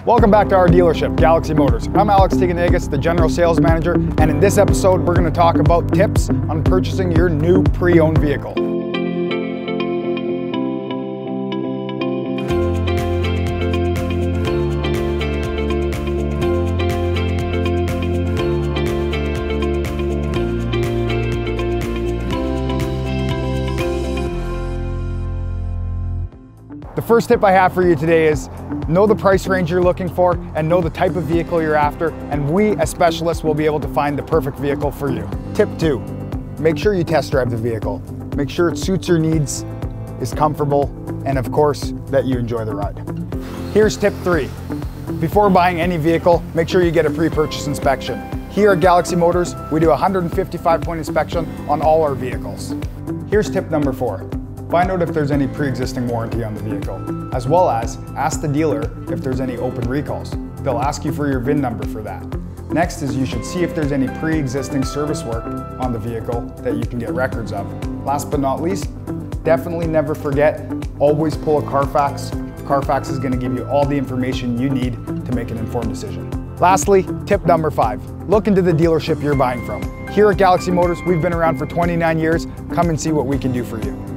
Welcome back to our dealership, Galaxy Motors. I'm Alex Tiginagas, the General Sales Manager, and in this episode, we're going to talk about tips on purchasing your new pre-owned vehicle. The first tip I have for you today is know the price range you're looking for and know the type of vehicle you're after, and we as specialists will be able to find the perfect vehicle for you. Tip 2, make sure you test drive the vehicle. Make sure it suits your needs, is comfortable, and of course, that you enjoy the ride. Here's tip 3. Before buying any vehicle, make sure you get a pre-purchase inspection. Here at Galaxy Motors, we do a 155-point inspection on all our vehicles. Here's tip number 4. Find out if there's any pre-existing warranty on the vehicle, as well as ask the dealer if there's any open recalls. They'll ask you for your VIN number for that. Next is you should see if there's any pre-existing service work on the vehicle that you can get records of. Last but not least, definitely never forget, always pull a CarFax. CarFax is going to give you all the information you need to make an informed decision. Lastly, tip number 5, look into the dealership you're buying from. Here at Galaxy Motors, we've been around for 29 years. Come and see what we can do for you.